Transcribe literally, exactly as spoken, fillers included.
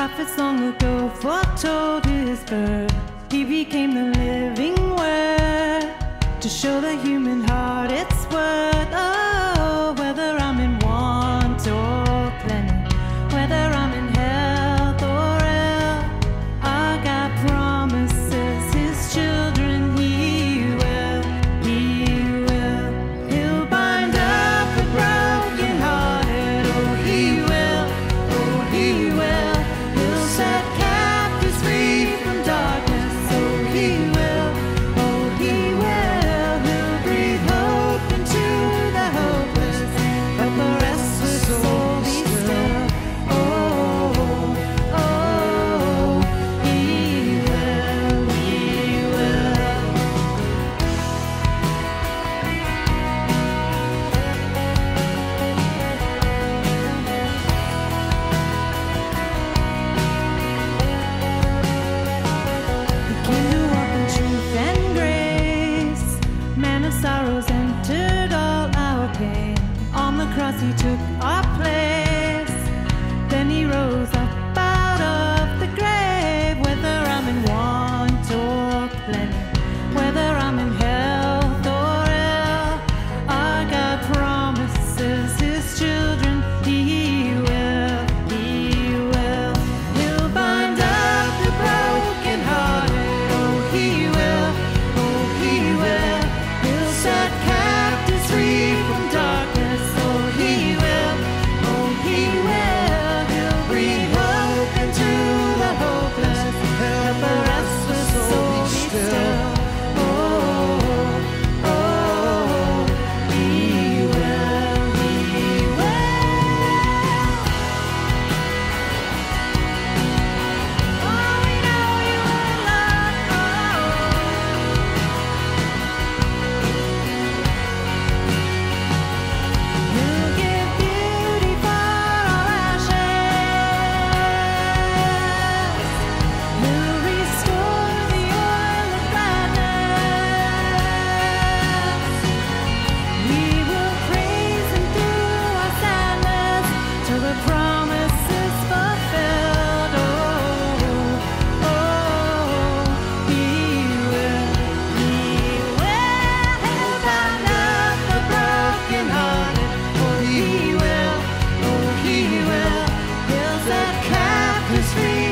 prophets long ago foretold his birth. He became the living word to show the human heart its worth. Oh, whether I'm in want or plenty, whether I'm in health or ill, our God promises his children he will, he will. He'll bind up the broken hearted. Oh, he will, oh, he will. He'll set captives free from darkness. Oh, he will, oh, he will. He'll breathe hope into the hopeless. But the restless soul be still. Oh, oh, he will, he will. He came to walk in truth and grace. Man of sorrows entered all our pain. On the cross he took our place. Then he rose up out of the grave. Whether I'm in want or plenty, whether I'm in health or ill, our God promises his children he will, he will. He'll bind up the broken hearted. Oh, he will, oh, he will. He'll set captives free from darkness. Oh, he will, oh, he will. He'll breathe hope into the hopeless. Help the restless soul be still. Oh, oh, he will, he will. Oh, we know you will, Lord. He'll give beauty for our ashes. He'll restore the oil of gladness. We will praise him through our sadness till the promise is fulfilled. Oh, oh, he will, he will. He'll bind up the broken hearted. Oh, he will, oh, he will. He'll set captives free